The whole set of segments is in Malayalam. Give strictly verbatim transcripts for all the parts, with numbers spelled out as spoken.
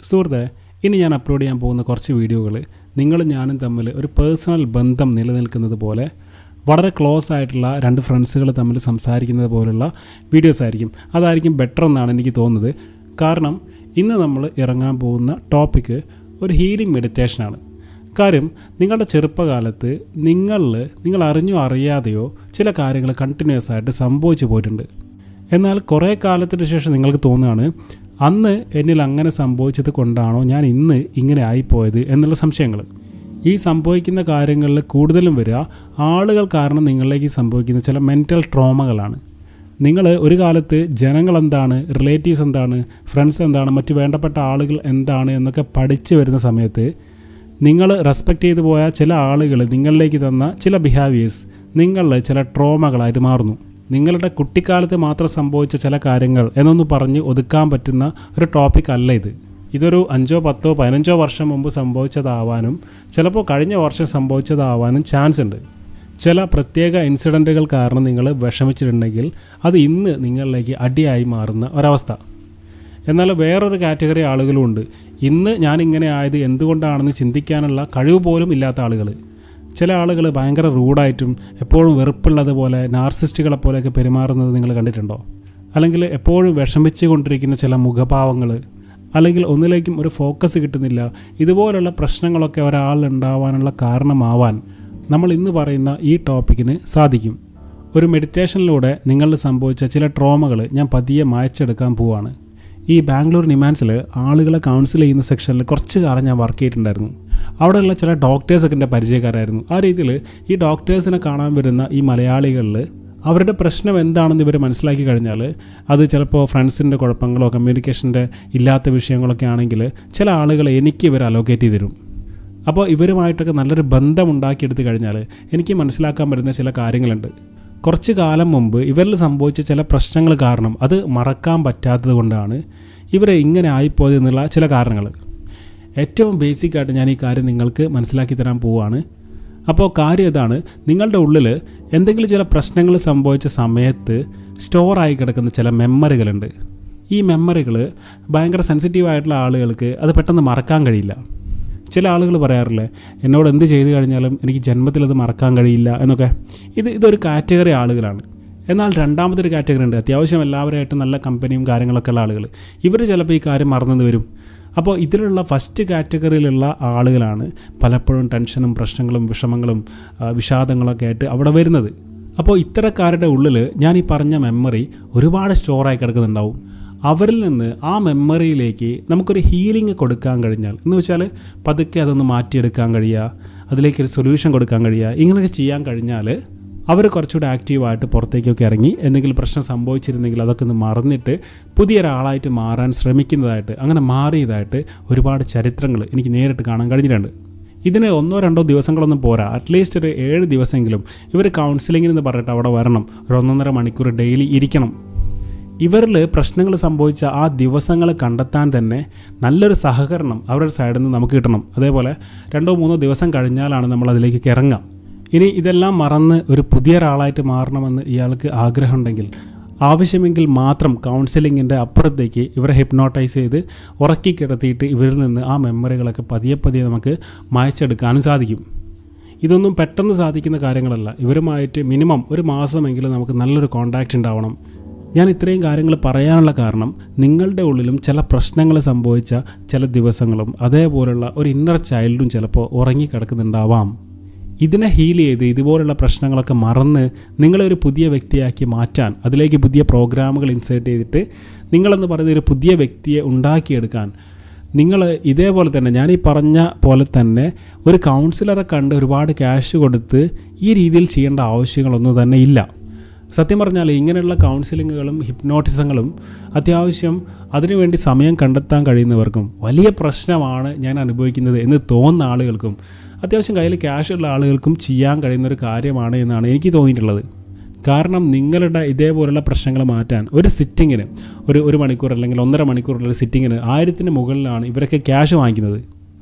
സുഹൃത്തെ, ഇനി ഞാൻ അപ്ലോഡ് ചെയ്യാൻ പോകുന്ന കുറച്ച് വീഡിയോകൾ നിങ്ങളും ഞാനും തമ്മിൽ ഒരു പേഴ്സണൽ ബന്ധം നിലനിൽക്കുന്നത് പോലെ വളരെ ക്ലോസ് ആയിട്ടുള്ള രണ്ട് ഫ്രണ്ട്സുകൾ തമ്മിൽ സംസാരിക്കുന്നത് പോലുള്ള വീഡിയോസ് ആയിരിക്കും. അതായിരിക്കും ബെറ്റർ എന്നാണ് എനിക്ക് തോന്നുന്നത്. കാരണം ഇന്ന് നമ്മൾ ഇറങ്ങാൻ പോകുന്ന ടോപ്പിക്ക് ഒരു ഹീലിംഗ് മെഡിറ്റേഷനാണ്. കാര്യം, നിങ്ങളുടെ ചെറുപ്പകാലത്ത് നിങ്ങളിൽ നിങ്ങൾ അറിഞ്ഞോ അറിയാതെയോ ചില കാര്യങ്ങൾ കണ്ടിന്യൂസ് ആയിട്ട് സംഭവിച്ചു പോയിട്ടുണ്ട്. എന്നാൽ കുറേ കാലത്തിന് ശേഷം നിങ്ങൾക്ക് തോന്നുകയാണ് അന്ന് എന്നിൽ അങ്ങനെ സംഭവിച്ചത് കൊണ്ടാണോ ഞാൻ ഇന്ന് ഇങ്ങനെ ആയിപ്പോയത് എന്നുള്ള സംശയങ്ങൾ. ഈ സംഭവിക്കുന്ന കാര്യങ്ങളിൽ കൂടുതലും വരിക ആളുകൾ കാരണം നിങ്ങളിലേക്ക് സംഭവിക്കുന്ന ചില മെൻ്റൽ ട്രോമകളാണ്. നിങ്ങൾ ഒരു കാലത്ത് ജനങ്ങൾ എന്താണ്, റിലേറ്റീവ്സ് എന്താണ്, ഫ്രണ്ട്സ് എന്താണ്, മറ്റ് വേണ്ടപ്പെട്ട ആളുകൾ എന്താണ് എന്നൊക്കെ പഠിച്ചു വരുന്ന സമയത്ത് നിങ്ങൾ റെസ്പെക്റ്റ് ചെയ്തു പോയ ചില ആളുകൾ നിങ്ങളിലേക്ക് തന്ന ചില ബിഹേവിയേഴ്സ് നിങ്ങളിൽ ചില ട്രോമകളായിട്ട് മാറുന്നു. നിങ്ങളുടെ കുട്ടിക്കാലത്ത് മാത്രം സംഭവിച്ച ചില കാര്യങ്ങൾ എന്നൊന്ന് പറഞ്ഞ് ഒതുക്കാൻ പറ്റുന്ന ഒരു ടോപ്പിക് അല്ല ഇത്. ഇതൊരു അഞ്ചോ പത്തോ പതിനഞ്ചോ വർഷം മുമ്പ് സംഭവിച്ചതാവാനും ചിലപ്പോൾ കഴിഞ്ഞ വർഷം സംഭവിച്ചതാവാനും ചാൻസ് ഉണ്ട്. ചില പ്രത്യേക ഇൻസിഡൻറ്റുകൾ കാരണം നിങ്ങൾ വിഷമിച്ചിട്ടുണ്ടെങ്കിൽ അത് ഇന്ന് നിങ്ങളിലേക്ക് അടിയായി മാറുന്ന ഒരവസ്ഥ. എന്നാൽ വേറൊരു കാറ്റഗറി ആളുകളുമുണ്ട്. ഇന്ന് ഞാനിങ്ങനെ ആയത് എന്തുകൊണ്ടാണെന്ന് ചിന്തിക്കാനുള്ള കഴിവ് പോലും ഇല്ലാത്ത ആളുകൾ. ചില ആളുകൾ ഭയങ്കര റൂഡായിട്ടും എപ്പോഴും വെറുപ്പുള്ളതുപോലെ നാർസിസ്റ്റുകളെ പോലെയൊക്കെ പെരുമാറുന്നത് നിങ്ങൾ കണ്ടിട്ടുണ്ടോ? അല്ലെങ്കിൽ എപ്പോഴും വിഷമിച്ച് കൊണ്ടിരിക്കുന്ന ചില മുഖഭാവങ്ങൾ, അല്ലെങ്കിൽ ഒന്നിലേക്കും ഒരു ഫോക്കസ് കിട്ടുന്നില്ല. ഇതുപോലുള്ള പ്രശ്നങ്ങളൊക്കെ ഒരാളുണ്ടാവാനുള്ള കാരണമാവാൻ നമ്മൾ ഇന്ന് പറയുന്ന ഈ ടോപ്പിക്കിന് സാധിക്കും. ഒരു മെഡിറ്റേഷനിലൂടെ നിങ്ങളിൽ സംഭവിച്ച ചില ട്രോമകൾ ഞാൻ പതിയെ മായ്ച്ചെടുക്കാൻ പോവാണ്. ഈ ബാംഗ്ലൂർ നിമാൻസിൽ ആളുകളെ കൗൺസിൽ ചെയ്യുന്ന സെക്ഷനിൽ കുറച്ച് കാലം ഞാൻ വർക്ക് ചെയ്തിട്ടുണ്ടായിരുന്നു. അവിടെയുള്ള ചില ഡോക്ടേഴ്സൊക്കെ എൻ്റെ പരിചയക്കാരായിരുന്നു. ആ രീതിയിൽ ഈ ഡോക്ടേഴ്സിനെ കാണാൻ വരുന്ന ഈ മലയാളികളിൽ അവരുടെ പ്രശ്നം എന്താണെന്ന് ഇവർ മനസ്സിലാക്കി കഴിഞ്ഞാൽ അത് ചിലപ്പോൾ ഫ്രണ്ട്സിൻ്റെ കുഴപ്പങ്ങളോ കമ്മ്യൂണിക്കേഷൻ്റെ ഇല്ലാത്ത വിഷയങ്ങളൊക്കെ ആണെങ്കിൽ ചില ആളുകളെ എനിക്ക് ഇവർ അലോക്കേറ്റ് ചെയ്ത് തരും. അപ്പോൾ ഇവരുമായിട്ടൊക്കെ നല്ലൊരു ബന്ധം ഉണ്ടാക്കിയെടുത്ത് കഴിഞ്ഞാൽ എനിക്ക് മനസ്സിലാക്കാൻ പറ്റുന്ന ചില കാര്യങ്ങളുണ്ട്. കുറച്ച് കാലം മുമ്പ് ഇവരിൽ സംഭവിച്ച ചില പ്രശ്നങ്ങൾ കാരണം അത് മറക്കാൻ പറ്റാത്തത് കൊണ്ടാണ് ഇവരെ ഇങ്ങനെ ആയിപ്പോയത് എന്നുള്ള ചില കാരണങ്ങൾ. ഏറ്റവും ബേസിക്കായിട്ട് ഞാൻ ഈ കാര്യം നിങ്ങൾക്ക് മനസ്സിലാക്കി തരാൻ പോവുകയാണ്. അപ്പോൾ കാര്യം ഇതാണ്, നിങ്ങളുടെ ഉള്ളിൽ എന്തെങ്കിലും ചില പ്രശ്നങ്ങൾ സംഭവിച്ച സമയത്ത് സ്റ്റോറായി കിടക്കുന്ന ചില മെമ്മറികളുണ്ട്. ഈ മെമ്മറികൾ ഭയങ്കര സെൻസിറ്റീവ് ആയിട്ടുള്ള ആളുകൾക്ക് അത് പെട്ടെന്ന് മറക്കാൻ കഴിയില്ല. ചില ആളുകൾ പറയാറില്ലേ, എന്നോട് എന്ത് ചെയ്തു കഴിഞ്ഞാലും എനിക്ക് ജന്മത്തിൽ അത് മറക്കാൻ കഴിയില്ല എന്നൊക്കെ. ഇത് ഇതൊരു കാറ്റഗറി ആളുകളാണ്. എന്നാൽ രണ്ടാമതൊരു കാറ്റഗറി ഉണ്ട്, അത്യാവശ്യം എല്ലാവരുമായിട്ട് നല്ല കമ്പനിയും കാര്യങ്ങളൊക്കെ ഉള്ള ആളുകൾ. ഇവർ ചിലപ്പോൾ ഈ കാര്യം മറന്നു വരും. അപ്പോൾ ഇതിലുള്ള ഫസ്റ്റ് കാറ്റഗറിയിലുള്ള ആളുകളാണ് പലപ്പോഴും ടെൻഷനും പ്രശ്നങ്ങളും വിഷമങ്ങളും വിഷാദങ്ങളൊക്കെ ആയിട്ട് അവിടെ വരുന്നത്. അപ്പോൾ ഇത്തരക്കാരുടെ ഉള്ളിൽ ഞാൻ ഈ പറഞ്ഞ മെമ്മറി ഒരുപാട് സ്റ്റോറായി കിടക്കുന്നുണ്ടാവും. അവരിൽ നിന്ന് ആ മെമ്മറിയിലേക്ക് നമുക്കൊരു ഹീലിംഗ് കൊടുക്കാൻ കഴിഞ്ഞാൽ, എന്ന് വെച്ചാൽ പതുക്കെ അതൊന്ന് മാറ്റിയെടുക്കാൻ കഴിയുക, അതിലേക്കൊരു സൊല്യൂഷൻ കൊടുക്കാൻ കഴിയുക, ഇങ്ങനെയൊക്കെ ചെയ്യാൻ കഴിഞ്ഞാൽ അവർ കുറച്ചുകൂടെ ആക്റ്റീവായിട്ട് പുറത്തേക്കൊക്കെ ഇറങ്ങി എന്തെങ്കിലും പ്രശ്നം സംഭവിച്ചിരുന്നെങ്കിൽ അതൊക്കെ ഒന്ന് മറന്നിട്ട് പുതിയൊരാളായിട്ട് മാറാൻ ശ്രമിക്കുന്നതായിട്ട്, അങ്ങനെ മാറിയതായിട്ട് ഒരുപാട് ചരിത്രങ്ങൾ എനിക്ക് നേരിട്ട് കാണാൻ കഴിഞ്ഞിട്ടുണ്ട്. ഇതിന് ഒന്നോ രണ്ടോ ദിവസങ്ങളൊന്നും പോരാ, അറ്റ്ലീസ്റ്റ് ഒരു ഏഴ് ദിവസമെങ്കിലും ഇവർ കൗൺസിലിങ്ങിന് പറഞ്ഞിട്ട് അവിടെ വരണം. ഒരു ഒന്നൊന്നര മണിക്കൂർ ഡെയിലി ഇരിക്കണം. ഇവരിൽ പ്രശ്നങ്ങൾ സംഭവിച്ച ആ ദിവസങ്ങൾ കണ്ടെത്താൻ തന്നെ നല്ലൊരു സഹകരണം അവരുടെ സൈഡിൽ നിന്ന് നമുക്ക് കിട്ടണം. അതേപോലെ രണ്ടോ മൂന്നോ ദിവസം കഴിഞ്ഞാലാണ് നമ്മൾ അതിലേക്ക് ഇറങ്ങാം. ഇനി ഇതെല്ലാം മറന്ന് ഒരു പുതിയ ഒരാളായിട്ട് മാറണമെന്ന് ഇയാൾക്ക് ആഗ്രഹമുണ്ടെങ്കിൽ ആവശ്യമെങ്കിൽ മാത്രം കൗൺസിലിങ്ങിൻ്റെ അപ്പുറത്തേക്ക് ഇവരെ ഹിപ്നോട്ടൈസ് ചെയ്ത് ഉറക്കി കിടത്തിയിട്ട് ഇവരിൽ നിന്ന് ആ മെമ്മറികളൊക്കെ പതിയെ പതിയെ നമുക്ക് മായ്ച്ചെടുക്കാനും സാധിക്കും. ഇതൊന്നും പെട്ടെന്ന് സാധിക്കുന്ന കാര്യങ്ങളല്ല. ഇവരുമായിട്ട് മിനിമം ഒരു മാസമെങ്കിലും നമുക്ക് നല്ലൊരു കോൺടാക്റ്റ് ഉണ്ടാവണം. ഞാൻ ഇത്രയും കാര്യങ്ങൾ പറയാനുള്ള കാരണം നിങ്ങളുടെ ഉള്ളിലും ചില പ്രശ്നങ്ങൾ സംഭവിച്ച ചില ദിവസങ്ങളും അതേപോലുള്ള ഒരു ഇന്നർ ചൈൽഡും ചിലപ്പോൾ ഉറങ്ങിക്കിടക്കുന്നുണ്ടാവാം. ഇതിനെ ഹീൽ ചെയ്ത് ഇതുപോലുള്ള പ്രശ്നങ്ങളൊക്കെ മറന്ന് നിങ്ങളെ ഒരു പുതിയ വ്യക്തിയാക്കി മാറ്റാൻ, അതിലേക്ക് പുതിയ പ്രോഗ്രാമുകൾ ഇൻസേർട്ട് ചെയ്തിട്ട് നിങ്ങളെന്ന് പറയുന്ന ഒരു പുതിയ വ്യക്തിയെ ഉണ്ടാക്കിയെടുക്കാൻ നിങ്ങൾ ഇതേപോലെ തന്നെ ഞാൻ ഈ പറഞ്ഞ പോലെ തന്നെ ഒരു കൗൺസിലറെ കണ്ട് ഒരുപാട് ക്യാഷ് കൊടുത്ത് ഈ രീതിയിൽ ചെയ്യേണ്ട ആവശ്യങ്ങളൊന്നും തന്നെ ഇല്ല. സത്യം പറഞ്ഞാൽ ഇങ്ങനെയുള്ള കൗൺസിലിങ്ങുകളും ഹിപ്നോട്ടിസങ്ങളും അത്യാവശ്യം അതിനുവേണ്ടി സമയം കണ്ടെത്താൻ കഴിയുന്നവർക്കും വലിയ പ്രശ്നമാണ് ഞാൻ അനുഭവിക്കുന്നത് എന്ന് തോന്നുന്ന ആളുകൾക്കും അത്യാവശ്യം കയ്യിൽ ക്യാഷ് ഉള്ള ആളുകൾക്കും ചെയ്യാൻ കഴിയുന്നൊരു കാര്യമാണ് എന്നാണ് എനിക്ക് തോന്നിയിട്ടുള്ളത്. കാരണം നിങ്ങളുടെ ഇതേപോലുള്ള പ്രശ്നങ്ങൾ മാറ്റാൻ ഒരു സിറ്റിങ്ങിന് ഒരു ഒരു മണിക്കൂർ അല്ലെങ്കിൽ ഒന്നര മണിക്കൂറുള്ള സിറ്റിങ്ങിന് ആയിരത്തിന് മുകളിലാണ് ഇവരൊക്കെ ക്യാഷ് വാങ്ങിക്കുന്നത്.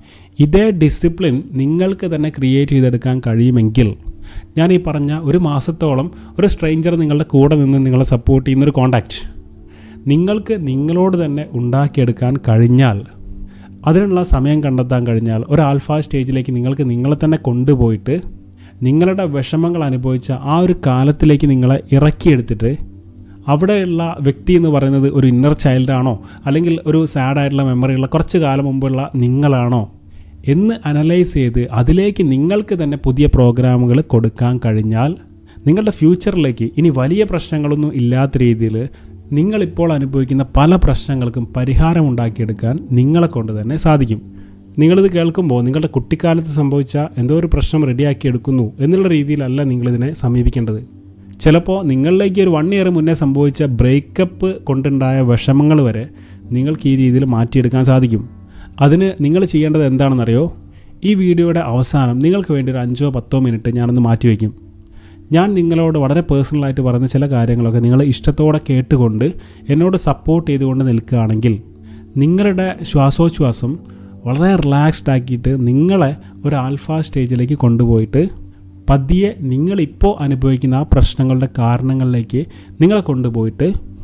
ഇതേ ഡിസിപ്ലിൻ നിങ്ങൾക്ക് തന്നെ ക്രിയേറ്റ് ചെയ്തെടുക്കാൻ കഴിയുമെങ്കിൽ ഞാൻ ഈ പറഞ്ഞ ഒരു മാസത്തോളം ഒരു സ്ട്രേഞ്ചർ നിങ്ങളുടെ കൂടെ നിന്ന് നിങ്ങളെ സപ്പോർട്ട് ചെയ്യുന്നൊരു കോണ്ടാക്റ്റ് നിങ്ങൾക്ക് നിങ്ങളോട് തന്നെ ഉണ്ടാക്കിയെടുക്കാൻ കഴിഞ്ഞാൽ അതിനുള്ള സമയം കണ്ടെത്താൻ കഴിഞ്ഞാൽ ഒരു ആൽഫ സ്റ്റേജിലേക്ക് നിങ്ങൾക്ക് നിങ്ങളെ തന്നെ കൊണ്ടുപോയിട്ട് നിങ്ങളുടെ വിഷമങ്ങൾ അനുഭവിച്ച ആ ഒരു കാലത്തിലേക്ക് നിങ്ങളെ ഇറക്കിയെടുത്തിട്ട് അവിടെയുള്ള വ്യക്തി എന്ന് പറയുന്നത് ഒരു ഇന്നർ ചൈൽഡാണോ അല്ലെങ്കിൽ ഒരു സാഡായിട്ടുള്ള മെമ്മറിയുള്ള കുറച്ച് കാലം മുമ്പുള്ള നിങ്ങളാണോ എന്ന് അനലൈസ് ചെയ്ത് അതിലേക്ക് നിങ്ങൾക്ക് തന്നെ പുതിയ പ്രോഗ്രാമുകൾ കൊടുക്കാൻ കഴിഞ്ഞാൽ നിങ്ങളുടെ ഫ്യൂച്ചറിലേക്ക് ഇനി വലിയ പ്രശ്നങ്ങളൊന്നും ഇല്ലാത്ത രീതിയിൽ നിങ്ങളിപ്പോൾ അനുഭവിക്കുന്ന പല പ്രശ്നങ്ങൾക്കും പരിഹാരം ഉണ്ടാക്കിയെടുക്കാൻ നിങ്ങളെ കൊണ്ട് തന്നെ സാധിക്കും. നിങ്ങളിത് കേൾക്കുമ്പോൾ നിങ്ങളുടെ കുട്ടിക്കാലത്ത് സംഭവിച്ച എന്തോ ഒരു പ്രശ്നം റെഡിയാക്കി എടുക്കുന്നു എന്നുള്ള രീതിയിലല്ല നിങ്ങളിതിനെ സമീപിക്കേണ്ടത്. ചിലപ്പോൾ നിങ്ങളിലേക്ക് ഒരു വൺ ഇയർ മുന്നേ സംഭവിച്ച ബ്രേക്കപ്പ് കൊണ്ടുണ്ടായ വിഷമങ്ങൾ വരെ നിങ്ങൾക്ക് ഈ രീതിയിൽ മാറ്റിയെടുക്കാൻ സാധിക്കും. അതിന് നിങ്ങൾ ചെയ്യേണ്ടത് എന്താണെന്നറിയോ? ഈ വീഡിയോയുടെ അവസാനം നിങ്ങൾക്ക് വേണ്ടി ഒരു അഞ്ചോ പത്തോ മിനിറ്റ് ഞാനൊന്ന് മാറ്റിവെക്കും. ഞാൻ നിങ്ങളോട് വളരെ പേഴ്സണലായിട്ട് പറയുന്ന ചില കാര്യങ്ങളൊക്കെ നിങ്ങൾ ഇഷ്ടത്തോടെ കേട്ടുകൊണ്ട് എന്നോട് സപ്പോർട്ട് ചെയ്തുകൊണ്ട് നിൽക്കുകയാണെങ്കിൽ നിങ്ങളുടെ ശ്വാസോച്ഛ്വാസം വളരെ റിലാക്സ്ഡ് ആക്കിയിട്ട് നിങ്ങളെ ഒരു ആൽഫ സ്റ്റേജിലേക്ക് കൊണ്ടുപോയിട്ട് പതിയെ നിങ്ങളിപ്പോൾ അനുഭവിക്കുന്ന ആ പ്രശ്നങ്ങളുടെ കാരണങ്ങളിലേക്ക് നിങ്ങളെ കൊണ്ടുപോയിട്ട്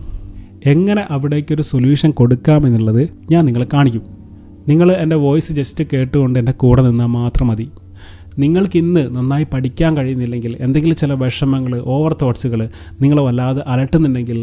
എങ്ങനെ അവിടേക്കൊരു സൊല്യൂഷൻ കൊടുക്കാമെന്നുള്ളത് ഞാൻ നിങ്ങളെ കാണിക്കും. നിങ്ങൾ എൻ്റെ വോയിസ് ജസ്റ്റ് കേട്ടുകൊണ്ട് എൻ്റെ കൂടെ നിന്നാൽ മാത്രം മതി. നിങ്ങൾക്കിന്ന് നന്നായി പഠിക്കാൻ കഴിയുന്നില്ലെങ്കിൽ, എന്തെങ്കിലും ചില വിഷമങ്ങൾ, ഓവർ തോട്ട്സുകൾ നിങ്ങളെ വല്ലാതെ അലട്ടുന്നുണ്ടെങ്കിൽ,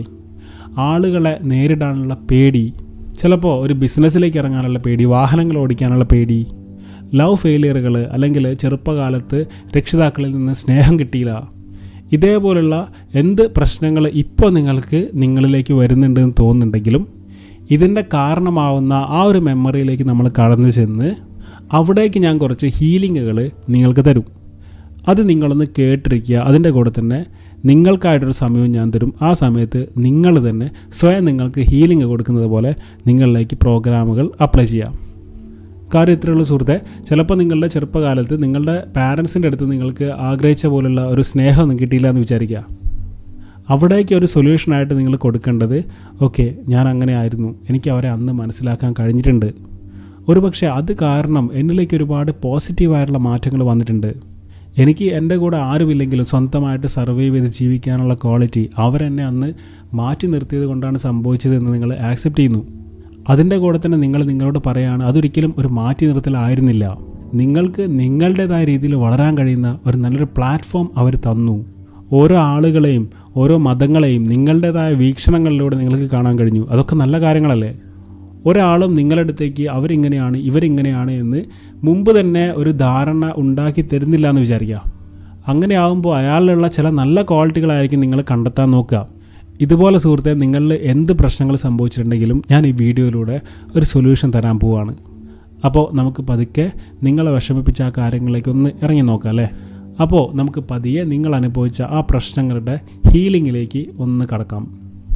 ആളുകളെ നേരിടാനുള്ള പേടി, ചിലപ്പോൾ ഒരു ബിസിനസ്സിലേക്ക് ഇറങ്ങാനുള്ള പേടി, വാഹനങ്ങൾ ഓടിക്കാനുള്ള പേടി, ലവ് ഫെയിലിയറുകൾ, അല്ലെങ്കിൽ ചെറുപ്പകാലത്ത് രക്ഷിതാക്കളിൽ നിന്ന് സ്നേഹം കിട്ടിയില്ല, ഇതേപോലുള്ള എന്ത് പ്രശ്നങ്ങൾ ഇപ്പോൾ നിങ്ങൾക്ക് നിങ്ങളിലേക്ക് വരുന്നുണ്ടെന്ന് തോന്നുന്നുണ്ടെങ്കിലും ഇതിൻ്റെ കാരണമാവുന്ന ആ ഒരു മെമ്മറിയിലേക്ക് നമ്മൾ കടന്നു ചെന്ന് അവിടേക്ക് ഞാൻ കുറച്ച് ഹീലിങ്ങുകൾ നിങ്ങൾക്ക് തരും. അത് നിങ്ങളൊന്ന് കേട്ടിരിക്കുക. അതിൻ്റെ കൂടെ തന്നെ നിങ്ങൾക്കായിട്ടൊരു സമയവും ഞാൻ തരും. ആ സമയത്ത് നിങ്ങൾ തന്നെ സ്വയം നിങ്ങൾക്ക് ഹീലിംഗ് കൊടുക്കുന്നത് പോലെ നിങ്ങളിലേക്ക് പ്രോഗ്രാമുകൾ അപ്ലൈ ചെയ്യാം. കാര്യം ഇത്രയുള്ള സുഹൃത്തെ, ചിലപ്പോൾ നിങ്ങളുടെ ചെറുപ്പകാലത്ത് നിങ്ങളുടെ പാരൻസിൻ്റെ അടുത്ത് നിങ്ങൾക്ക് ആഗ്രഹിച്ച പോലുള്ള ഒരു സ്നേഹമൊന്നും കിട്ടിയില്ല എന്ന് വിചാരിക്കുക. അവിടേക്ക് ഒരു സൊല്യൂഷനായിട്ട് നിങ്ങൾ കൊടുക്കേണ്ടത്, ഓക്കെ ഞാൻ അങ്ങനെ ആയിരുന്നു, എനിക്ക് അവരെ അന്ന് മനസ്സിലാക്കാൻ കഴിഞ്ഞിട്ടുണ്ട്, ഒരു പക്ഷേ അത് കാരണം എന്നിലേക്ക് ഒരുപാട് പോസിറ്റീവായിട്ടുള്ള മാറ്റങ്ങൾ വന്നിട്ടുണ്ട്, എനിക്ക് എൻ്റെ കൂടെ ആരുമില്ലെങ്കിലും സ്വന്തമായിട്ട് സർവൈവ് ചെയ്ത് ജീവിക്കാനുള്ള ക്വാളിറ്റി അവരെന്നെ അന്ന് മാറ്റി നിർത്തിയത് കൊണ്ടാണ് സംഭവിച്ചതെന്ന് നിങ്ങൾ ആക്സെപ്റ്റ് ചെയ്യുന്നു. അതിൻ്റെ കൂടെ തന്നെ നിങ്ങൾ നിങ്ങളോട് പറയുകയാണ് അതൊരിക്കലും ഒരു മാറ്റി നിർത്തലായിരുന്നില്ല, നിങ്ങൾക്ക് നിങ്ങളുടേതായ രീതിയിൽ വളരാൻ കഴിയുന്ന ഒരു നല്ലൊരു പ്ലാറ്റ്ഫോം അവർ തന്നു. ഓരോ ആളുകളെയും ഓരോ മതങ്ങളെയും നിങ്ങളുടേതായ വീക്ഷണങ്ങളിലൂടെ നിങ്ങൾക്ക് കാണാൻ കഴിഞ്ഞു. അതൊക്കെ നല്ല കാര്യങ്ങളല്ലേ? ഒരാളും നിങ്ങളുടെ അടുത്തേക്ക് അവരിങ്ങനെയാണ് ഇവരിങ്ങനെയാണ് എന്ന് മുമ്പ് തന്നെ ഒരു ധാരണ ഉണ്ടാക്കി തരുന്നില്ല എന്ന് വിചാരിക്കുക. അങ്ങനെ ആകുമ്പോൾ അയാളിലുള്ള ചില നല്ല ക്വാളിറ്റികളായിരിക്കും നിങ്ങൾ കണ്ടെത്താൻ നോക്കുക. ഇതുപോലെ സുഹൃത്തെ, നിങ്ങളിൽ എന്ത് പ്രശ്നങ്ങൾ സംഭവിച്ചിട്ടുണ്ടെങ്കിലും ഞാൻ ഈ വീഡിയോയിലൂടെ ഒരു സൊല്യൂഷൻ തരാൻ പോവുകയാണ്. അപ്പോൾ നമുക്ക് പതുക്കെ നിങ്ങളെ വിഷമിപ്പിച്ച ആ കാര്യങ്ങളിലേക്ക് ഒന്ന് ഇറങ്ങി നോക്കാം അല്ലേ? അപ്പോൾ നമുക്ക് പതിയെ നിങ്ങൾ അനുഭവിച്ച ആ പ്രശ്നങ്ങളുടെ ഹീലിങ്ങിലേക്ക് ഒന്ന് കടക്കാം.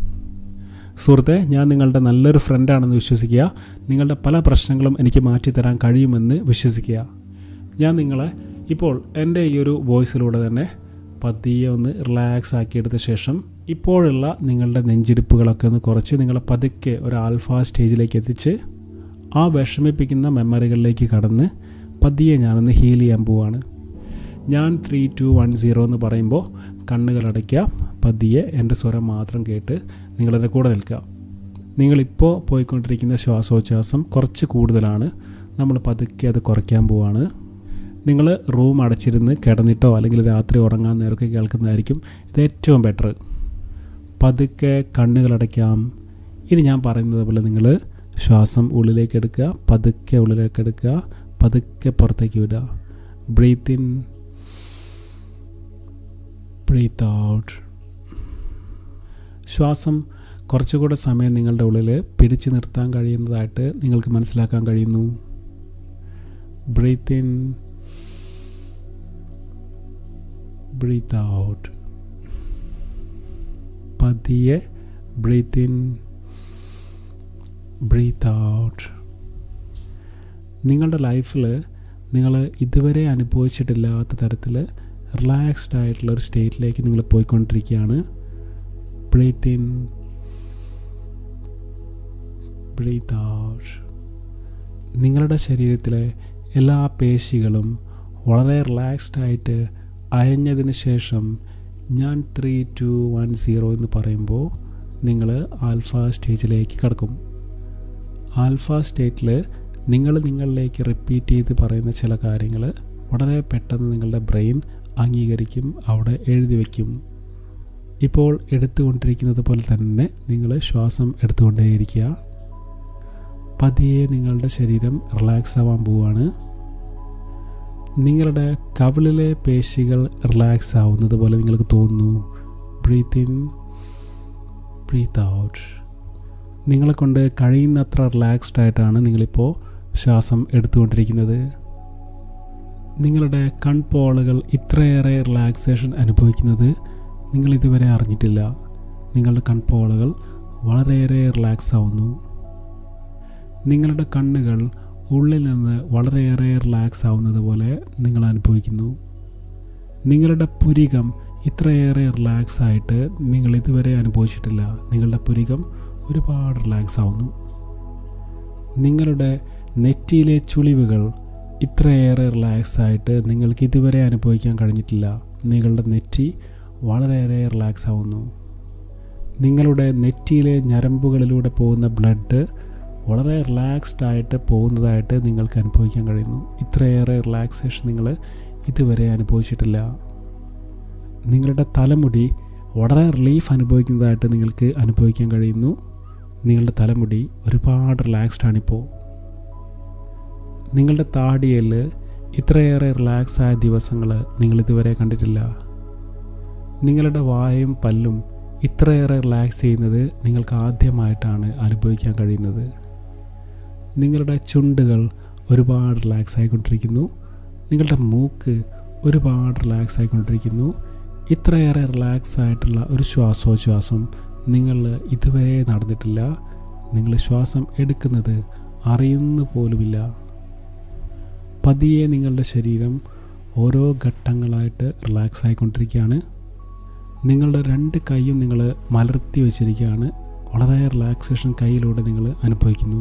സുഹൃത്തെ, ഞാൻ നിങ്ങളുടെ നല്ലൊരു ഫ്രണ്ടാണെന്ന് വിശ്വസിക്കുക. നിങ്ങളുടെ പല പ്രശ്നങ്ങളും എനിക്ക് മാറ്റിത്തരാൻ കഴിയുമെന്ന് വിശ്വസിക്കുക. ഞാൻ നിങ്ങളെ ഇപ്പോൾ എൻ്റെ ഈ ഒരു വോയിസിലൂടെ തന്നെ പതിയെ ഒന്ന് റിലാക്സ് ആക്കിയെടുത്ത ശേഷം ഇപ്പോഴുള്ള നിങ്ങളുടെ നെഞ്ചിടിപ്പുകളൊക്കെ ഒന്ന് കുറച്ച് നിങ്ങളെ പതുക്കെ ഒരു ആൽഫ സ്റ്റേജിലേക്ക് എത്തിച്ച് ആ വിഷമിപ്പിക്കുന്ന മെമ്മറികളിലേക്ക് കടന്ന് പതിയെ ഞാനൊന്ന് ഹീൽ ചെയ്യാൻ പോവുകയാണ്. ഞാൻ ത്രീ ടു വൺ സീറോ എന്ന് പറയുമ്പോൾ കണ്ണുകളടയ്ക്കുക. പതിയെ എൻ്റെ സ്വരം മാത്രം കേട്ട് നിങ്ങളെൻ്റെ കൂടെ നിൽക്കുക. നിങ്ങളിപ്പോൾ പോയിക്കൊണ്ടിരിക്കുന്ന ശ്വാസോച്ഛ്വാസം കുറച്ച് കൂടുതലാണ്. നമ്മൾ പതുക്കെ അത് കുറയ്ക്കാൻ പോവുകയാണ്. നിങ്ങൾ റൂം അടച്ചിരുന്ന് കിടന്നിട്ടോ അല്ലെങ്കിൽ രാത്രി ഉറങ്ങാൻ നേരമൊക്കെ കേൾക്കുന്നതായിരിക്കും ഇത് ഏറ്റവും ബെറ്റർ. പതുക്കെ കണ്ണുകളടയ്ക്കാം. ഇനി ഞാൻ പറയുന്നത് പോലെ നിങ്ങൾ ശ്വാസം ഉള്ളിലേക്ക് എടുക്കുക, പതുക്കെ ഉള്ളിലേക്ക് എടുക്കുക, പതുക്കെ പുറത്തേക്ക് വിടുക. Breathe in, breathe out. ശ്വാസം കുറച്ചുകൂടെ സമയം നിങ്ങളുടെ ഉള്ളിൽ പിടിച്ചു നിർത്താൻ കഴിയുന്നതായിട്ട് നിങ്ങൾക്ക് മനസ്സിലാക്കാൻ കഴിയുന്നു. Breathe in, breathe out. പതിയെ ബ്രീത്ത് ഇൻ, ബ്രീത്ത് ഔട്ട്. നിങ്ങളുടെ ലൈഫിൽ നിങ്ങൾ ഇതുവരെ അനുഭവിച്ചിട്ടില്ലാത്ത തരത്തിൽ റിലാക്സ്ഡ് ആയിട്ടുള്ള ഒരു സ്റ്റേറ്റിലേക്ക് നിങ്ങൾ പോയിക്കൊണ്ടിരിക്കുകയാണ്. Breathe in, breathe out. നിങ്ങളുടെ ശരീരത്തിലെ എല്ലാ പേശികളും വളരെ റിലാക്സ്ഡ് ആയിട്ട് അയഞ്ഞതിന് ശേഷം ഞാൻ ത്രീ ടു വൺ സീറോ എന്ന് പറയുമ്പോൾ നിങ്ങൾ ആൽഫ സ്റ്റേജിലേക്ക് കടക്കും. ആൽഫ സ്റ്റേറ്റിൽ നിങ്ങൾ നിങ്ങളിലേക്ക് റിപ്പീറ്റ് ചെയ്ത് പറയുന്ന ചില കാര്യങ്ങൾ വളരെ പെട്ടെന്ന് നിങ്ങളുടെ ബ്രെയിൻ അംഗീകരിക്കും, അവിടെ എഴുതി വയ്ക്കും. ഇപ്പോൾ എടുത്തുകൊണ്ടിരിക്കുന്നത് പോലെ തന്നെ നിങ്ങൾ ശ്വാസം എടുത്തുകൊണ്ടേയിരിക്കുക. പതിയെ നിങ്ങളുടെ ശരീരം റിലാക്സ് ആവാൻ പോവുകയാണ്. നിങ്ങളുടെ കവിളിലെ പേശികൾ റിലാക്സ് ആവുന്നത് പോലെ നിങ്ങൾക്ക് തോന്നുന്നു. Breathe in, breathe out. നിങ്ങളെ കൊണ്ട് കഴിയുന്നത്ര റിലാക്സ്ഡ് ആയിട്ടാണ് നിങ്ങളിപ്പോൾ ശ്വാസം എടുത്തുകൊണ്ടിരിക്കുന്നത്. നിങ്ങളുടെ കൺപോളകൾ ഇത്രയേറെ റിലാക്സേഷൻ അനുഭവിക്കുന്നത് നിങ്ങൾ ഇതുവരെ അറിഞ്ഞിട്ടില്ല. നിങ്ങളുടെ കൺപോളകൾ വളരെയേറെ റിലാക്സ് ആവുന്നു. നിങ്ങളുടെ കണ്ണുകൾ ഉള്ളിൽ നിന്ന് വളരെയേറെ റിലാക്സ് ആവുന്നത് പോലെ നിങ്ങൾ അനുഭവിക്കുന്നു. നിങ്ങളുടെ പുരികം ഇത്രയേറെ റിലാക്സ് ആയിട്ട് നിങ്ങൾ ഇതുവരെ അനുഭവിച്ചിട്ടില്ല. നിങ്ങളുടെ പുരികം ഒരുപാട് റിലാക്സ് ആവുന്നു. നിങ്ങളുടെ നെറ്റിയിലെ ചുളിവുകൾ ഇത്രയേറെ റിലാക്സ് ആയിട്ട് നിങ്ങൾക്ക് ഇതുവരെ അനുഭവിക്കാൻ കഴിഞ്ഞിട്ടില്ല. നിങ്ങളുടെ നെറ്റി വളരെയേറെ റിലാക്സ് ആവുന്നു. നിങ്ങളുടെ നെറ്റിയിലെ ഞരമ്പുകളിലൂടെ പോകുന്ന ബ്ലഡ് വളരെ റിലാക്സ്ഡ് ആയിട്ട് പോകുന്നതായിട്ട് നിങ്ങൾക്ക് അനുഭവിക്കാൻ കഴിയുന്നു. ഇത്രയേറെ റിലാക്സേഷൻ നിങ്ങൾ ഇതുവരെ അനുഭവിച്ചിട്ടില്ല. നിങ്ങളുടെ തലമുടി വളരെ റിലീഫ് അനുഭവിക്കുന്നതായിട്ട് നിങ്ങൾക്ക് അനുഭവിക്കാൻ കഴിയുന്നു. നിങ്ങളുടെ തലമുടി ഒരുപാട് റിലാക്സ്ഡ് ആണിപ്പോൾ. നിങ്ങളുടെ താടിയിൽ ഇത്രയേറെ റിലാക്സ് ആയ ദിവസങ്ങൾ നിങ്ങൾ ഇതുവരെ കണ്ടിട്ടില്ല. നിങ്ങളുടെ വായും പല്ലും ഇത്രയേറെ റിലാക്സ് ചെയ്യുന്നത് നിങ്ങൾക്ക് ആദ്യമായിട്ടാണ് അനുഭവിക്കാൻ കഴിയുന്നത്. നിങ്ങളുടെ ചുണ്ടുകൾ ഒരുപാട് റിലാക്സ് ആയിക്കൊണ്ടിരിക്കുന്നു. നിങ്ങളുടെ മൂക്ക് ഒരുപാട് റിലാക്സ് ആയിക്കൊണ്ടിരിക്കുന്നു. ഇത്രയേറെ റിലാക്സ് ആയിട്ടുള്ള ഒരു ശ്വാസോച്ഛ്വാസം നിങ്ങൾ ഇതുവരെ നടന്നിട്ടില്ല. നിങ്ങൾ ശ്വാസം എടുക്കുന്നത് അറിയുന്നു പോലുമില്ല. പതിയെ നിങ്ങളുടെ ശരീരം ഓരോ ഘട്ടങ്ങളായിട്ട് റിലാക്സ് ആയിക്കൊണ്ടിരിക്കുകയാണ്. നിങ്ങളുടെ രണ്ട് കൈയും നിങ്ങൾ മലർത്തി വെച്ചിരിക്കുകയാണ്. വളരെ റിലാക്സേഷൻ കൈയിലൂടെ നിങ്ങൾ അനുഭവിക്കുന്നു.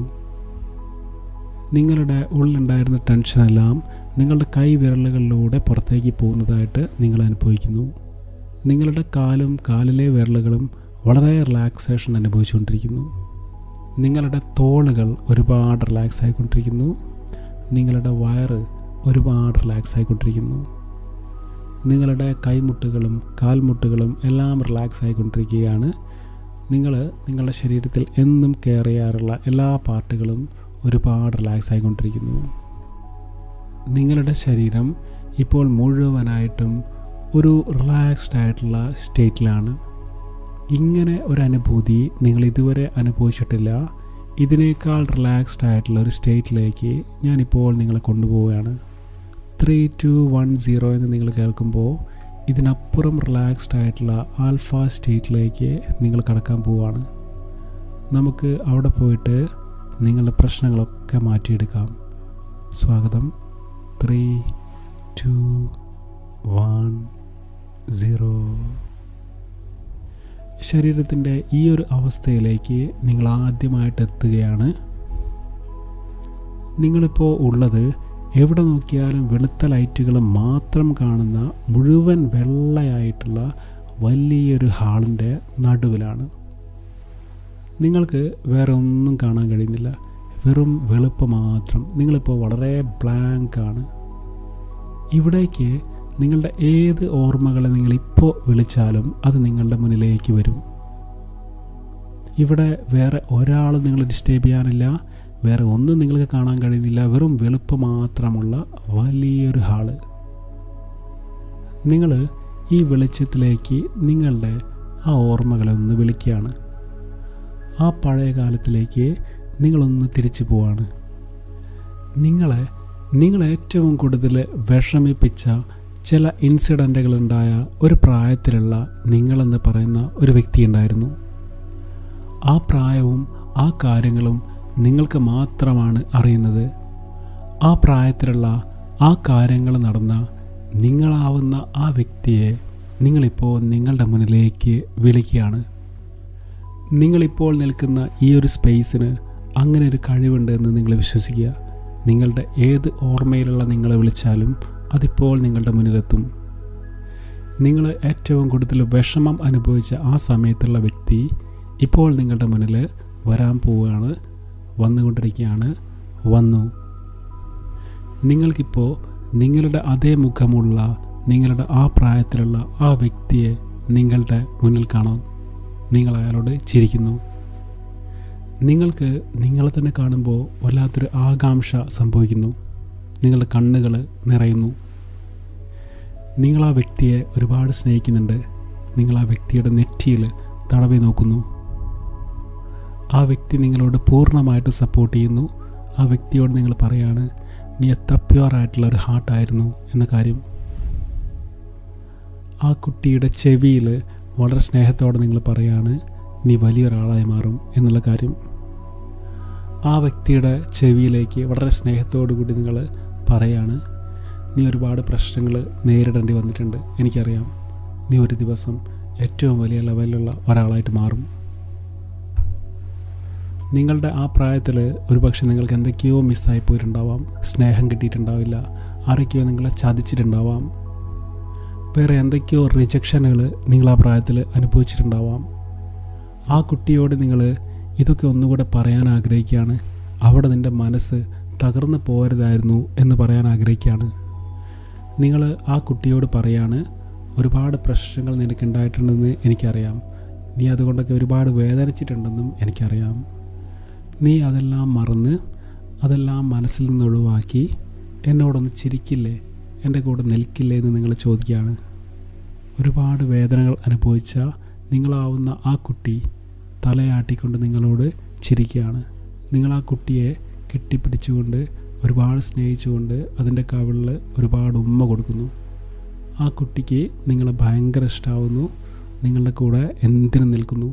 നിങ്ങളുടെ ഉള്ളിലുണ്ടായിരുന്ന ടെൻഷനെല്ലാം നിങ്ങളുടെ കൈ വിരലുകളിലൂടെ പുറത്തേക്ക് പോകുന്നതായിട്ട് നിങ്ങൾ അനുഭവിക്കുന്നു. നിങ്ങളുടെ കാലും കാലിലെ വിരലുകളും വളരെ റിലാക്സേഷൻ അനുഭവിച്ചുകൊണ്ടിരിക്കുന്നു. നിങ്ങളുടെ തോളുകൾ ഒരുപാട് റിലാക്സ് ആയിക്കൊണ്ടിരിക്കുന്നു. നിങ്ങളുടെ വയറ് ഒരുപാട് റിലാക്സ് ആയിക്കൊണ്ടിരിക്കുന്നു. നിങ്ങളുടെ കൈമുട്ടുകളും കാൽമുട്ടുകളും എല്ലാം റിലാക്സ് ആയിക്കൊണ്ടിരിക്കുകയാണ്. നിങ്ങൾ നിങ്ങളുടെ ശരീരത്തിൽ എന്നും കെയർ ചെയ്യാറുള്ള എല്ലാ പാർട്ടുകളും ഒരുപാട് റിലാക്സ് ആയിക്കൊണ്ടിരിക്കുന്നു. നിങ്ങളുടെ ശരീരം ഇപ്പോൾ മുഴുവനായിട്ടും ഒരു റിലാക്സ്ഡ് ആയിട്ടുള്ള സ്റ്റേറ്റിലാണ്. ഇങ്ങനെ ഒരു അനുഭൂതി നിങ്ങൾ ഇതുവരെ അനുഭവിച്ചിട്ടില്ല. ഇതിനേക്കാൾ റിലാക്സ്ഡ് ആയിട്ടുള്ള ഒരു സ്റ്റേറ്റിലേക്ക് ഞാനിപ്പോൾ നിങ്ങളെ കൊണ്ടുപോവുകയാണ്. ത്രീ ടു വൺ സീറോ എന്ന് നിങ്ങൾ കേൾക്കുമ്പോൾ ഇതിനപ്പുറം റിലാക്സ്ഡ് ആയിട്ടുള്ള ആൽഫ സ്റ്റേറ്റിലേക്ക് നിങ്ങൾ കടക്കാൻ പോവുകയാണ്. നമുക്ക് അവിടെ പോയിട്ട് നിങ്ങളുടെ പ്രശ്നങ്ങളൊക്കെ മാറ്റിയെടുക്കാം. സ്വാഗതം. Three two one zero. ശരീരത്തിൻ്റെ ഈ ഒരു അവസ്ഥയിലേക്ക് നിങ്ങൾ ആദ്യമായിട്ട് എത്തുകയാണ്. നിങ്ങളിപ്പോൾ ഉള്ളത് എവിടെ നോക്കിയാലും വെളുത്ത ലൈറ്റുകൾ മാത്രം കാണുന്ന മുഴുവൻ വെള്ളയായിട്ടുള്ള വലിയൊരു ഹാളിൻ്റെ നടുവിലാണ്. നിങ്ങൾക്ക് വേറെ ഒന്നും കാണാൻ കഴിയുന്നില്ല, വെറും വെളുപ്പ് മാത്രം. നിങ്ങളിപ്പോൾ വളരെ ബ്ലാങ്കാണ്. ഇവിടേക്ക് നിങ്ങളുടെ ഏത് ഓർമ്മകളെ നിങ്ങളിപ്പോൾ വിളിച്ചാലും അത് നിങ്ങളുടെ മുന്നിലേക്ക് വരും. ഇവിടെ വേറെ ഒരാളും നിങ്ങൾ ഡിസ്റ്റർബ് ചെയ്യാനില്ല, വേറെ ഒന്നും നിങ്ങൾക്ക് കാണാൻ കഴിയുന്നില്ല. വെറും വെളുപ്പ് മാത്രമുള്ള വലിയൊരു ഹാള്. നിങ്ങൾ ഈ വെളിച്ചത്തിലേക്ക് നിങ്ങളുടെ ആ ഓർമ്മകളെ ഒന്ന് വിളിക്കുകയാണ്. ആ പഴയ കാലത്തിലേക്ക് നിങ്ങളൊന്ന് തിരിച്ചു പോവാണ്. നിങ്ങളെ നിങ്ങൾ ഏറ്റവും കൂടുതൽ വിഷമിപ്പിച്ച ചില ഇൻസിഡൻറ്റുകളുണ്ടായ ഒരു പ്രായത്തിലുള്ള നിങ്ങളെന്ന് പറയുന്ന ഒരു വ്യക്തി ഉണ്ടായിരുന്നു. ആ പ്രായവും ആ കാര്യങ്ങളും നിങ്ങൾക്ക് മാത്രമാണ് അറിയുന്നത്. ആ പ്രായത്തിലുള്ള ആ കാര്യങ്ങൾ നടന്ന നിങ്ങളാവുന്ന ആ വ്യക്തിയെ നിങ്ങളിപ്പോൾ നിങ്ങളുടെ മുന്നിലേക്ക് വിളിക്കുകയാണ്. നിങ്ങളിപ്പോൾ നിൽക്കുന്ന ഈ ഒരു സ്പേസിന് അങ്ങനെ ഒരു കഴിവുണ്ട് എന്ന് നിങ്ങൾ വിശ്വസിക്കുക. നിങ്ങളുടെ ഏത് ഓർമ്മയിലുള്ള നിങ്ങളെ വിളിച്ചാലും അതിപ്പോൾ നിങ്ങളുടെ മുന്നിലെത്തും. നിങ്ങൾ ഏറ്റവും കൂടുതൽ വിഷമം അനുഭവിച്ച ആ സമയത്തുള്ള വ്യക്തി ഇപ്പോൾ നിങ്ങളുടെ മുന്നിൽ വരാൻ പോവുകയാണ്, വന്നുകൊണ്ടിരിക്കുകയാണ്. വന്നു. നിങ്ങൾക്കിപ്പോൾ നിങ്ങളുടെ അതേ മുഖമുള്ള നിങ്ങളുടെ ആ പ്രായത്തിലുള്ള ആ വ്യക്തിയെ നിങ്ങളുടെ മുന്നിൽ കാണാം. നിങ്ങൾ അയാളോട് ചിരിക്കുന്നു. നിങ്ങൾക്ക് നിങ്ങളെ തന്നെ കാണുമ്പോൾ വല്ലാത്തൊരു ആകാംക്ഷ സംഭവിക്കുന്നു. നിങ്ങളുടെ കണ്ണുകൾ നിറയുന്നു. നിങ്ങൾ ആ വ്യക്തിയെ ഒരുപാട് സ്നേഹിക്കുന്നുണ്ട്. നിങ്ങൾ ആ വ്യക്തിയുടെ നെറ്റിയിൽ തടവി നോക്കുന്നു. ആ വ്യക്തി നിങ്ങളോട് പൂർണ്ണമായിട്ട് സപ്പോർട്ട് ചെയ്യുന്നു. ആ വ്യക്തിയോട് നിങ്ങൾ പറയാണ്, നീ എത്ര പ്യുവറായിട്ടുള്ള ഒരു ഹാർട്ടായിരുന്നു എന്ന കാര്യം. ആ കുട്ടിയുടെ ചെവിയിൽ വളരെ സ്നേഹത്തോടെ നിങ്ങൾ പറയാണ്, നീ വലിയൊരാളായി മാറും എന്നുള്ള കാര്യം. ആ വ്യക്തിയുടെ ചെവിയിലേക്ക് വളരെ സ്നേഹത്തോടു കൂടി നിങ്ങൾ പറയാണ്, നീ ഒരുപാട് പ്രശ്നങ്ങൾ നേരിടേണ്ടി വന്നിട്ടുണ്ട്, എനിക്കറിയാം. നീ ഒരു ദിവസം ഏറ്റവും വലിയ ലെവലിലുള്ള ഒരാളായിട്ട് മാറും. നിങ്ങളുടെ ആ പ്രായത്തിൽ ഒരുപക്ഷെ നിങ്ങൾക്ക് എന്തൊക്കെയോ മിസ്സായി പോയിട്ടുണ്ടാവാം. സ്നേഹം കിട്ടിയിട്ടുണ്ടാവില്ല. ആരൊക്കെയോ നിങ്ങളെ ചതിച്ചിട്ടുണ്ടാവാം. വേറെ എന്തൊക്കെയോ റിജക്ഷനുകൾ നിങ്ങൾ ആ പ്രായത്തിൽ അനുഭവിച്ചിട്ടുണ്ടാവാം. ആ കുട്ടിയോട് നിങ്ങൾ ഇതൊക്കെ ഒന്നുകൂടെ പറയാൻ ആഗ്രഹിക്കുകയാണ്. അവിടെ നിൻ്റെ മനസ്സ് തകർന്നു പോകരുതായിരുന്നു എന്ന് പറയാൻ ആഗ്രഹിക്കുകയാണ്. നിങ്ങൾ ആ കുട്ടിയോട് പറയാണ്, ഒരുപാട് പ്രശ്നങ്ങൾ നിനക്കുണ്ടായിട്ടുണ്ടെന്ന് എനിക്കറിയാം. നീ അതുകൊണ്ടൊക്കെ ഒരുപാട് വേദനിച്ചിട്ടുണ്ടെന്നും എനിക്കറിയാം. നീ അതെല്ലാം മറന്ന് അതെല്ലാം മനസ്സിൽ നിന്ന് ഒഴിവാക്കി എന്നോടൊന്ന് ചിരിക്കില്ലേ, എൻ്റെ കൂടെ നിൽക്കില്ലേ എന്ന് നിങ്ങൾ ചോദിക്കുകയാണ്. ഒരുപാട് വേദനകൾ അനുഭവിച്ച നിങ്ങളാവുന്ന ആ കുട്ടി തലയാട്ടിക്കൊണ്ട് നിങ്ങളോട് ചിരിക്കുകയാണ്. നിങ്ങൾ ആ കുട്ടിയെ കെട്ടിപ്പിടിച്ചുകൊണ്ട് ഒരുപാട് സ്നേഹിച്ചുകൊണ്ട് അതിൻ്റെ കവിളിൽ ഒരുപാട് ഉമ്മ കൊടുക്കുന്നു. ആ കുട്ടിക്ക് നിങ്ങളെ ഭയങ്കര ഇഷ്ടമാവുന്നു. നിങ്ങളുടെ കൂടെ എന്തിനും നിൽക്കുന്നു.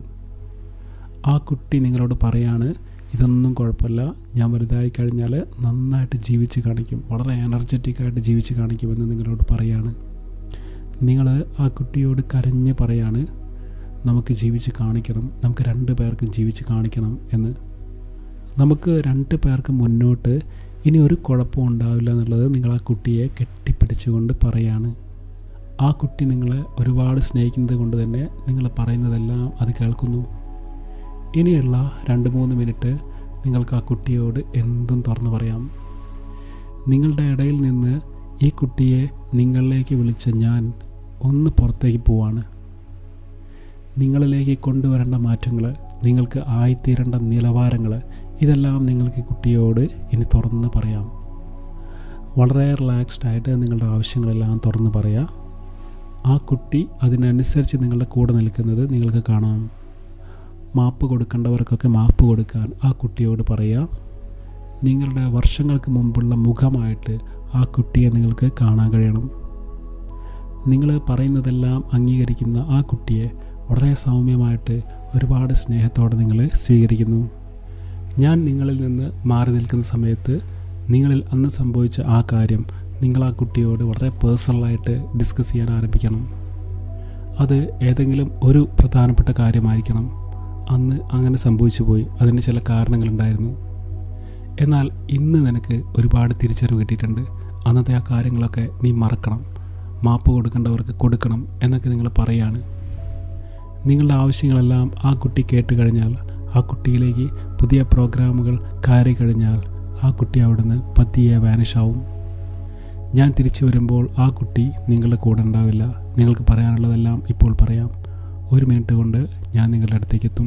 ആ കുട്ടി നിങ്ങളോട് പറയാണ്, ഇതൊന്നും കുഴപ്പമില്ല, ഞാൻ വലുതായി കഴിഞ്ഞാൽ നന്നായിട്ട് ജീവിച്ച് കാണിക്കും, വളരെ എനർജറ്റിക്കായിട്ട് ജീവിച്ച് കാണിക്കുമെന്ന് നിങ്ങളോട് പറയാണ്. നിങ്ങൾ ആ കുട്ടിയോട് കരഞ്ഞ് പറയാണ്, നമുക്ക് ജീവിച്ച് കാണിക്കണം, നമുക്ക് രണ്ട് പേർക്കും ജീവിച്ച് കാണിക്കണം എന്ന്. നമുക്ക് രണ്ട് പേർക്ക് മുന്നോട്ട് ഇനി ഒരു കുഴപ്പവും ഉണ്ടാവില്ല എന്നുള്ളത് നിങ്ങൾ ആ കുട്ടിയെ കെട്ടിപ്പിടിച്ചുകൊണ്ട് പറയാണ്. ആ കുട്ടി നിങ്ങളെ ഒരുപാട് സ്നേഹിക്കുന്നത് കൊണ്ട് തന്നെ നിങ്ങൾ പറയുന്നതെല്ലാം അത് കേൾക്കുന്നു. ഇനിയുള്ള രണ്ട് മൂന്ന് മിനിറ്റ് നിങ്ങൾക്ക് ആ കുട്ടിയോട് എന്തും തുറന്നു പറയാം. നിങ്ങളുടെ ഇടയിൽ നിന്ന് ഈ കുട്ടിയെ നിങ്ങളിലേക്ക് വിളിച്ച ഞാൻ ഒന്ന് പുറത്തേക്ക് പോവാണ്. നിങ്ങളിലേക്ക് കൊണ്ടുവരേണ്ട മാറ്റങ്ങൾ, നിങ്ങൾക്ക് ആയിത്തീരേണ്ട നിലവാരങ്ങൾ, ഇതെല്ലാം നിങ്ങൾക്ക് കുട്ടിയോട് ഇനി തുറന്ന് പറയാം. വളരെ റിലാക്സ്ഡ് ആയിട്ട് നിങ്ങളുടെ ആവശ്യങ്ങളെല്ലാം തുറന്ന് പറയാം. ആ കുട്ടി അതിനനുസരിച്ച് നിങ്ങളുടെ കൂടെ നിൽക്കുന്നത് നിങ്ങൾക്ക് കാണാം. മാപ്പ് കൊടുക്കേണ്ടവർക്കൊക്കെ മാപ്പ് കൊടുക്കാൻ ആ കുട്ടിയോട് പറയാം. നിങ്ങളുടെ വർഷങ്ങൾക്ക് മുമ്പുള്ള മുഖമായിട്ട് ആ കുട്ടിയെ നിങ്ങൾക്ക് കാണാൻ കഴിയണം. നിങ്ങൾ പറയുന്നതെല്ലാം അംഗീകരിക്കുന്ന ആ കുട്ടിയെ വളരെ സൗമ്യമായിട്ട് ഒരുപാട് സ്നേഹത്തോടെ നിങ്ങൾ സ്വീകരിക്കുന്നു. ഞാൻ നിങ്ങളിൽ നിന്ന് മാറി നിൽക്കുന്ന സമയത്ത് നിങ്ങളിൽ അന്ന് സംഭവിച്ച ആ കാര്യം നിങ്ങൾ ആ കുട്ടിയോട് വളരെ പേഴ്സണലായിട്ട് ഡിസ്കസ് ചെയ്യാൻ ആരംഭിക്കണം. അത് ഏതെങ്കിലും ഒരു പ്രധാനപ്പെട്ട കാര്യമായിരിക്കണം. അന്ന് അങ്ങനെ സംഭവിച്ചു പോയി, അതിന് ചില കാരണങ്ങളുണ്ടായിരുന്നു. എന്നാൽ ഇന്ന് നിനക്ക് ഒരുപാട് തിരിച്ചറിവ് കിട്ടിയിട്ടുണ്ട്. അന്നത്തെ ആ കാര്യങ്ങളൊക്കെ നീ മറക്കണം, മാപ്പ് കൊടുക്കേണ്ടവർക്ക് കൊടുക്കണം എന്നൊക്കെ നിങ്ങൾ പറയാണ്. നിങ്ങളുടെ ആവശ്യങ്ങളെല്ലാം ആ കുട്ടി കേട്ട് കഴിഞ്ഞാൽ, ആ കുട്ടിയിലേക്ക് പുതിയ പ്രോഗ്രാമുകൾ കയറി കഴിഞ്ഞാൽ ആ കുട്ടി അവിടുന്ന് പതിയെ വാനിഷാവും. ഞാൻ തിരിച്ചു വരുമ്പോൾ ആ കുട്ടി നിങ്ങളുടെ കൂടെ ഉണ്ടാവില്ല. നിങ്ങൾക്ക് പറയാനുള്ളതെല്ലാം ഇപ്പോൾ പറയാം. ഒരു മിനിറ്റ് കൊണ്ട് ഞാൻ നിങ്ങളുടെ അടുത്തേക്ക് എത്തും.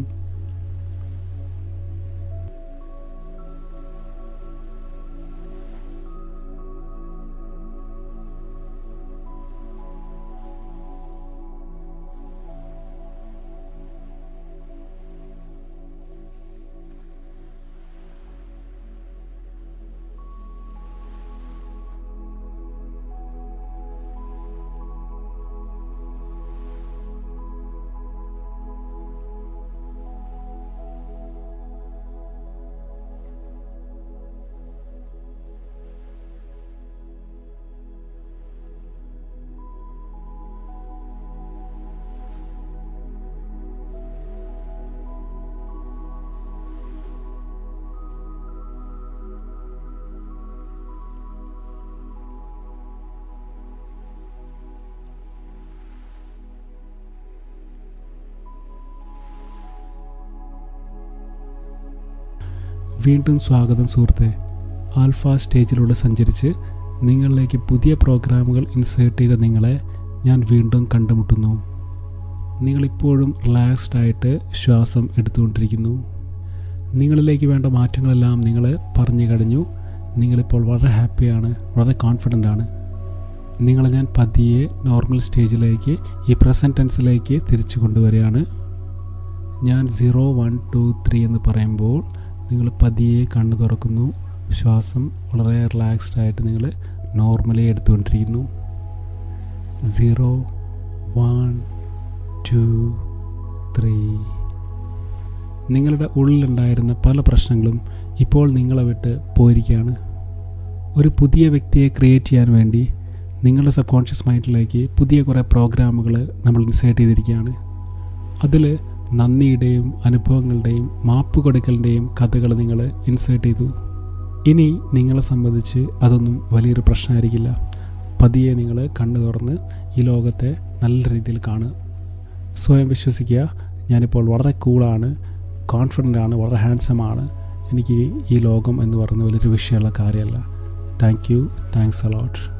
വീണ്ടും സ്വാഗതം സുഹൃത്തെ. ആൽഫ സ്റ്റേജിലൂടെ സഞ്ചരിച്ച് നിങ്ങളിലേക്ക് പുതിയ പ്രോഗ്രാമുകൾ ഇൻസേർട്ട് ചെയ്ത നിങ്ങളെ ഞാൻ വീണ്ടും കണ്ടുമുട്ടുന്നു. നിങ്ങളിപ്പോഴും റിലാക്സ്ഡ് ആയിട്ട് ശ്വാസം എടുത്തുകൊണ്ടിരിക്കുന്നു. നിങ്ങളിലേക്ക് വേണ്ട മാറ്റങ്ങളെല്ലാം നിങ്ങൾ പറഞ്ഞു കഴിഞ്ഞു. നിങ്ങളിപ്പോൾ വളരെ ഹാപ്പിയാണ്, വളരെ കോൺഫിഡൻ്റ് ആണ്. നിങ്ങളെ ഞാൻ പതിയെ നോർമൽ സ്റ്റേജിലേക്ക്, ഈ പ്രസൻറ്റ് ടെൻസിലേക്ക് തിരിച്ചു കൊണ്ടുവരികയാണ്. ഞാൻ സീറോ വൺ ടു ത്രീ എന്ന് പറയുമ്പോൾ നിങ്ങൾ പതിയെ കണ്ണു തുറക്കുന്നു. ശ്വാസം വളരെ റിലാക്സ്ഡ് ആയിട്ട് നിങ്ങൾ നോർമലി എടുത്തുകൊണ്ടിരിക്കുന്നു. Zero one two three. നിങ്ങളുടെ ഉള്ളിലുണ്ടായിരുന്ന പല പ്രശ്നങ്ങളും ഇപ്പോൾ നിങ്ങളെ വിട്ട് പോയിരിക്കുകയാണ്. ഒരു പുതിയ വ്യക്തിയെ ക്രിയേറ്റ് ചെയ്യാൻ വേണ്ടി നിങ്ങളുടെ സബ് കോൺഷ്യസ് മൈൻഡിലേക്ക് പുതിയ കുറേ പ്രോഗ്രാമുകൾ നമ്മൾ ഇൻസേർട്ട് ചെയ്തിരിക്കുകയാണ്. അതിൽ നന്ദിയുടെയും അനുഭവങ്ങളുടെയും മാപ്പ് കൊടുക്കലിൻ്റെയും കഥകൾ നിങ്ങൾ ഇൻസേർട്ട് ചെയ്തു. ഇനി നിങ്ങളെ സംബന്ധിച്ച് അതൊന്നും വലിയൊരു പ്രശ്നമായിരിക്കില്ല. പതിയെ നിങ്ങൾ കണ്ണു തുറന്ന് ഈ ലോകത്തെ നല്ല രീതിയിൽ കാണുക. സ്വയം വിശ്വസിക്കുക. ഞാനിപ്പോൾ വളരെ കൂളാണ്, കോൺഫിഡൻ്റ് ആണ്, വളരെ ഹാൻഡ്സമാണ്. എനിക്ക് ഈ ലോകം എന്ന് പറയുന്ന വലിയൊരു വിഷയമുള്ള കാര്യമല്ല. Thank you. Thanks a lot.